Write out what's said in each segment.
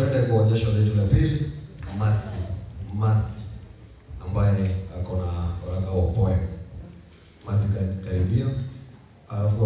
Twende kwa onyesho letu la pili, Masi ambaye ako na waraka wa poem. Masi karibia. Alafu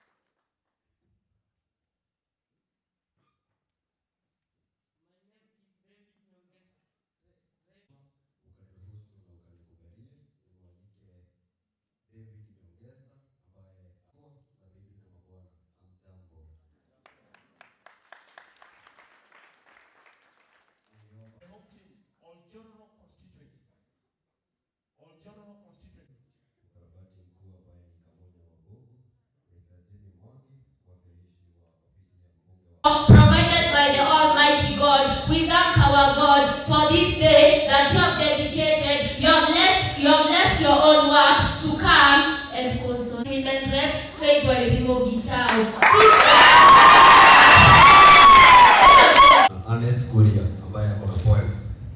provided by the Almighty God. We thank our God for this day that you have dedicated. You have left your own work to come and console. Women rep, Faith Wairimo Gitao. Honest Kuria ambaye ako na poem.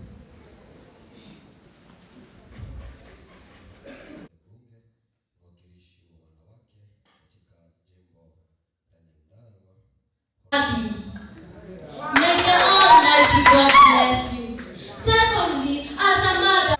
May the Almighty God bless you. Secondly, as a mother,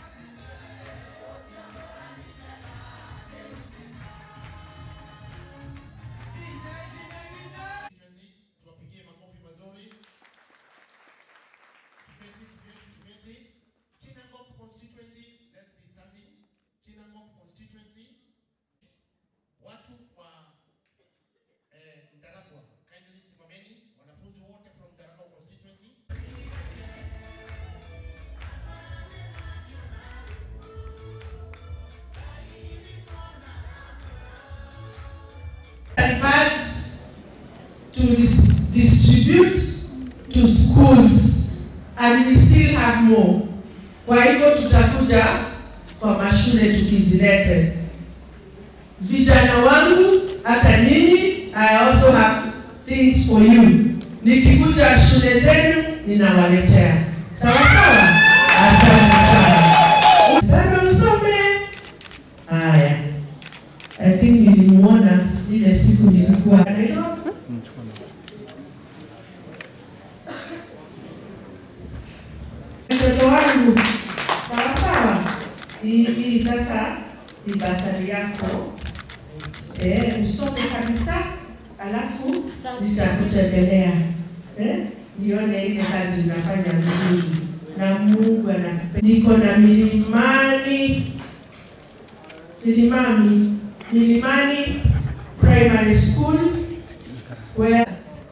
advance to distribute to schools, and we still have more. Kwa hivyo tutakuja kwa mashule tukizilete. Vijana wangu, hata nyinyi, I also have things for you. Nikikuja shule zenu ninawaletea. Sawa sawa? Asante sana. Sana usome. Haya. I think nilimuona ile siku nilikuwa Nairobi. Mtoto wangu, sawa sawa. Hii sasa ni basari yako. Usome kabisa, alafu nitakutembelea. Nione ile kazi unafanya vizuri. Na Mungu anakupenda. Niko na Milimani Primary School where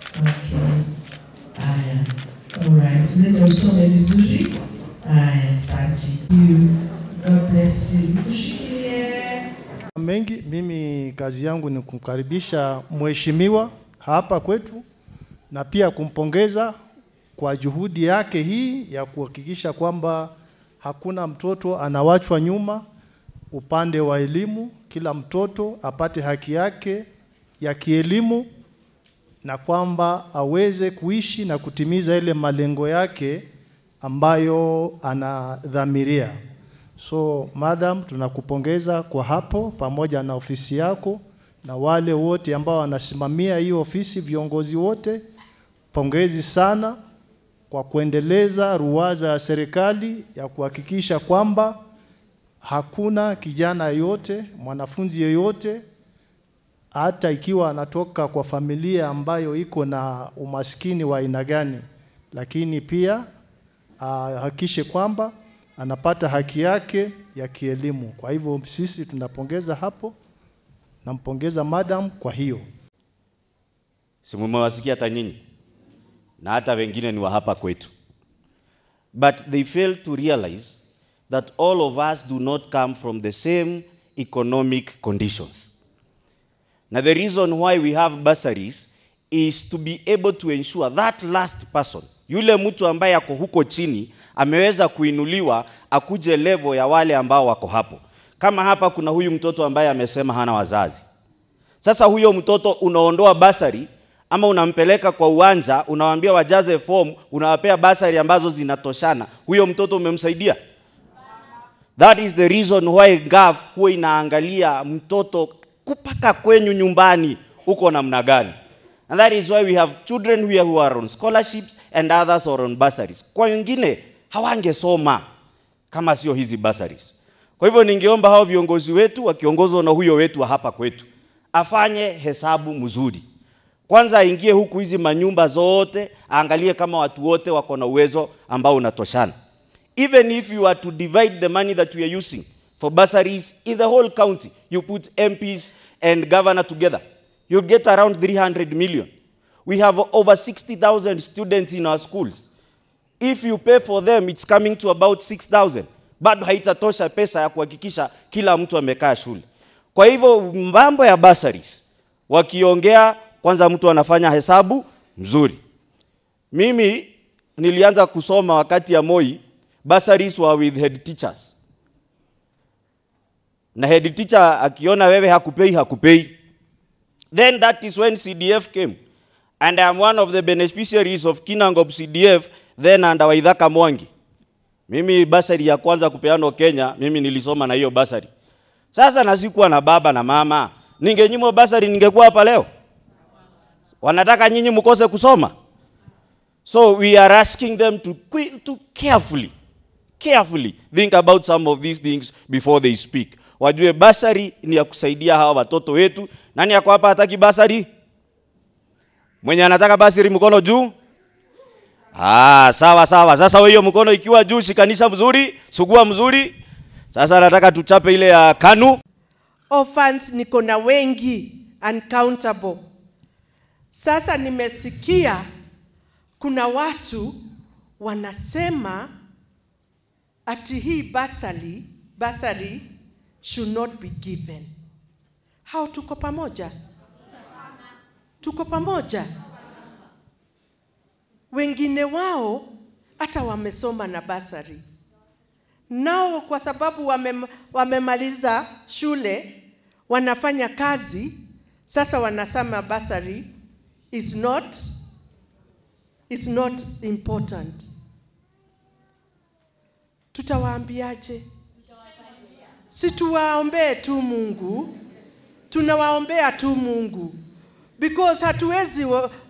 alright, nenda usome vizuri. Asante. God bless you. Kushikilie mengi. Mimi kazi yangu ni kumkaribisha mheshimiwa hapa kwetu na pia kumpongeza kwa juhudi yake hii ya kuhakikisha kwamba hakuna mtoto anawachwa nyuma upande wa elimu. Kila mtoto apate haki yake ya kielimu na kwamba aweze kuishi na kutimiza ile malengo yake ambayo anadhamiria. So madam, tunakupongeza kwa hapo pamoja na ofisi yako na wale wote ambao wanasimamia hiyo ofisi, viongozi wote. Pongezi sana kwa kuendeleza ruwaza ya serikali ya kuhakikisha kwamba hakuna kijana yote, mwanafunzi yoyote, hata ikiwa anatoka kwa familia ambayo iko na umaskini wa aina gani, lakini pia hakikishe kwamba anapata haki yake ya kielimu. Kwa hivyo sisi tunapongeza hapo, nampongeza madam kwa hiyo. Si mmewasikia hata nyinyi na hata wengine ni wa hapa kwetu. But they fail to realize that all of us do not come from the same economic conditions. Now the reason why we have bursaries is to be able to ensure that last person, yule mtu ambaye ako huko chini, ameweza kuinuliwa akuje level ya wale ambao wako hapo. Kama hapa kuna huyu mtoto ambaye amesema hana wazazi. Sasa huyo mtoto unaondoa bursary ama unampeleka kwa uwanja, unawaambia wajaze form, unawapea bursary ambazo zinatoshana. Huyo mtoto umemsaidia? That is the reason why GAF huwa inaangalia mtoto kupaka kwenyu nyumbani uko namna gani. And that is why we have children here who are on scholarships and others are on bursaries. Kwa wengine hawangesoma kama sio hizi bursaries. Kwa hivyo ningeomba hao viongozi wetu wakiongozwa na huyo wetu wa hapa kwetu afanye hesabu mzuri. Kwanza aingie huku hizi manyumba zote, aangalie kama watu wote wako na uwezo ambao unatoshana. Even if you are to divide the money that we are using for bursaries in the whole county, you put MPs and governor together, you'll get around 300 million. We have over 60,000 students in our schools. If you pay for them, it's coming to about 6,000. Bado haitatosha pesa ya kuhakikisha kila mtu amekaa shule. Kwa hivyo mambo ya bursaries, wakiongea kwanza mtu anafanya hesabu mzuri. Mimi nilianza kusoma wakati ya Moi, bursaries were with head teachers. Na head teacher akiona wewe hakupei. Then that is when CDF came. And I am one of the beneficiaries of Kinangop CDF, then under Waithaka Mwangi. Mimi bursary ya kwanza kupeano Kenya, mimi nilisoma na hiyo bursary. Sasa na sikuwa na baba na mama, ningenyimwa bursary ningekuwa hapa leo. Wanataka nyinyi mkose kusoma. So we are asking them to carefully think about some of these things before they speak. Wajue bursary ni ya kusaidia hawa watoto wetu. Nani yako hapa hataki bursary? Mwenye anataka bursary mkono juu? Sawa. Sasa hiyo mkono ikiwa juu shikanisha mzuri, sugua mzuri. Sasa nataka tuchape ile ya KANU. Orphans niko na wengi uncountable. Sasa nimesikia kuna watu wanasema ati hii bursary should not be given. How tuko pamoja? Tuko pamoja. Wengine wao hata wamesoma na bursary. Nao kwa sababu wamemaliza shule, wanafanya kazi, sasa wanasema bursary is not important. Tutawaambiaje? Si tuwaombee tu Mungu. Tunawaombea tu Mungu. Because hatuwezi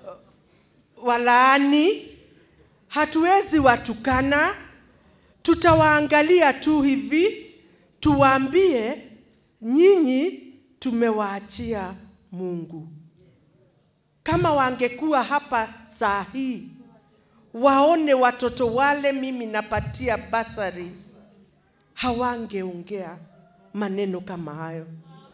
walaani, hatuwezi watukana, tutawaangalia tu hivi, tuwaambie nyinyi tumewaachia Mungu. Kama wangekuwa hapa saa hii, waone watoto wale mimi napatia bursary, hawangeongea maneno kama hayo.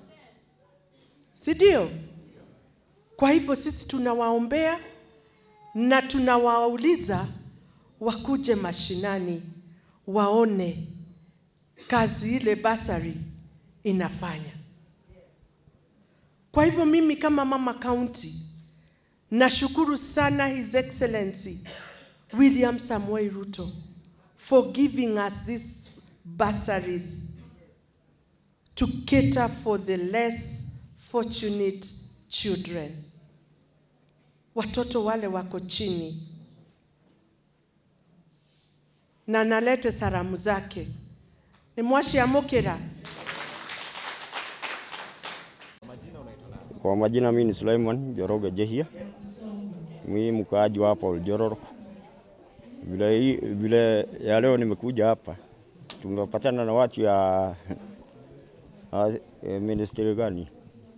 Si ndio? Kwa hivyo sisi tunawaombea na tunawauliza wakuje mashinani waone kazi ile bursary inafanya. Kwa hivyo mimi kama mama county nashukuru sana His Excellency William Samoei Ruto for giving us these bursaries to cater for the less fortunate children. Watoto wale wako chini. Na nalete salamu zake. Ni mwashi amokera. Kwa majina mimi ni Suleiman Joroge Jehia. Mimi mkaaji hapa Oljororok. Vile ya leo nimekuja hapa. Tumepatana na watu ya ministry gani?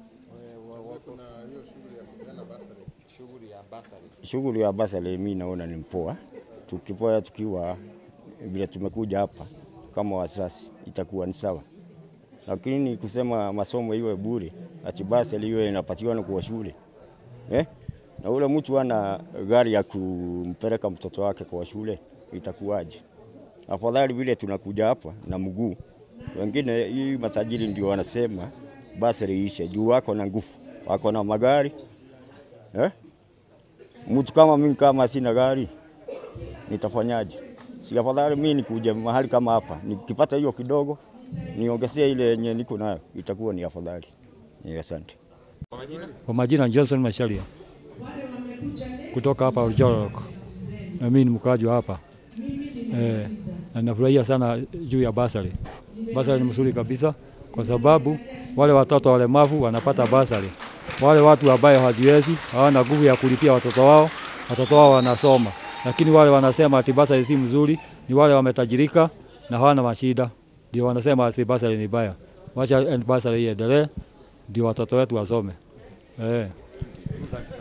Shughuli ya bursary mimi naona ni mpoa. Tukiwa vile tumekuja hapa kama wasasi itakuwa ni sawa. Lakini kusema masomo iwe bure, ati bursary iwe inapatiwa kwa shule. Na ule mtu ana gari ya kumpeleka mtoto wake kwa shule itakuwaje? Afadhali vile tunakuja hapa na mguu. Wengine hii matajiri ndio wanasema bursary ishe juu wako na nguvu, wako na magari. Mtu kama mimi kama sina gari nitafanyaje? Si afadhali mimi nikuje mahali kama hapa, nikipata hiyo kidogo niongezee ile yenye niko nayo, itakuwa ni afadhali. Asante. Kwa majina Johnson Masharia. Kutoka hapa Oljororok. Na mimi ni mkaaji hapa. Na nafurahia sana juu ya bursary. Bursary ni mzuri kabisa kwa sababu wale watoto walemavu wanapata bursary. Wale watu ambao hawajiwezi, hawana nguvu ya kulipia watoto wao wanasoma. Lakini wale wanasema ati basari si mzuri ni wale wametajirika na hawana mashida. Ndio wanasema ati basari ni baya. Wacha basari iendelee ndio watoto wetu wasome.